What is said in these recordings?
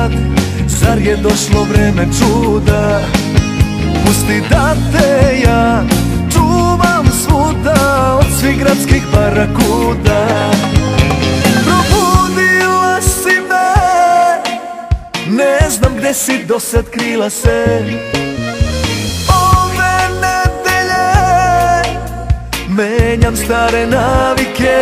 sad, zar je došlo vreme čuda? Pusti da te ja čuvam svuda od svih gradskih barakuda. Probudila si me, ne znam gde si dosad krila se. Ove nedelje menjam stare navike,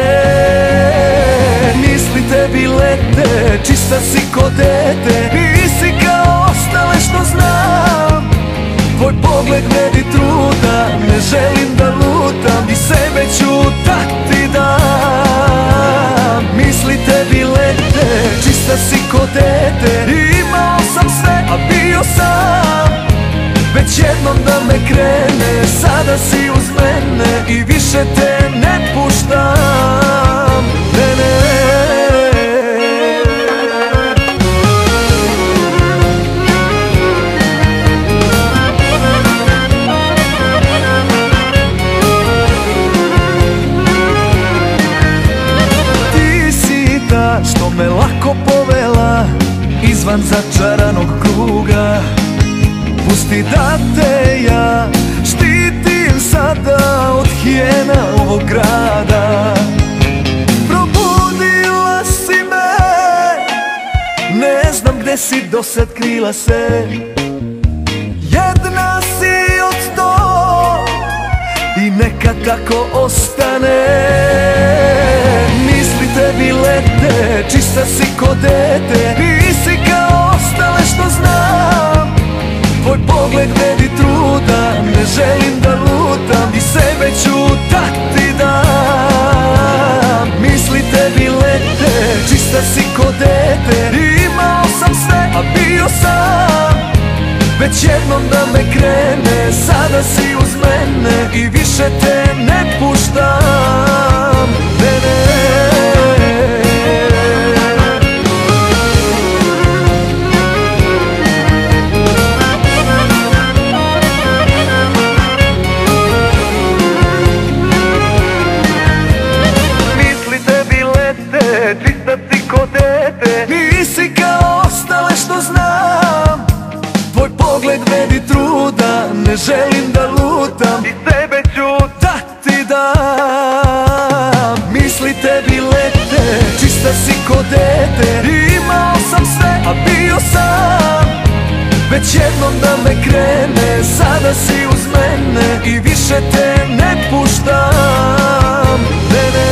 misli tebi lete, čista si ko dete. Nisi kao ostale što znam, tvoj pogled vredi truda. Ne želim da lutam i sebe ću da ti dam. Misli tebi lete, čista si ko dete. Imao sam sve, a bio sam već jednom da me krene. Sada si uz mene i više te ne puštam. Ne, ne. Što me lako povela izvan začaranog kruga. Pusti da te ja štitim sada od hijena ovog grada. Probudila si me, ne znam gde si dosad krila se. Jedna si od sto i neka tako ostane. Misli tebi lete, čista si ko dete. Nisi kao ostale što znam, tvoj pogled vredi truda. Ne želim da lutam i sebe ću da ti dam. Misli tebi lete, čista si ko dete. Imao sam sve, a bio sam već jednom da me krene. Sada si uz mene i više te ne puštam. Ne, ne. Čista si ko dete. Nisi kao ostale što znam, tvoj pogled vredi truda. Ne želim da lutam i sebe ću da ti dam. Misli tebi lete, čista si ko dete. Imao sam sve, a bio sam već jednom da me krene. Sada si uz mene i više te ne puštam. Ne, ne.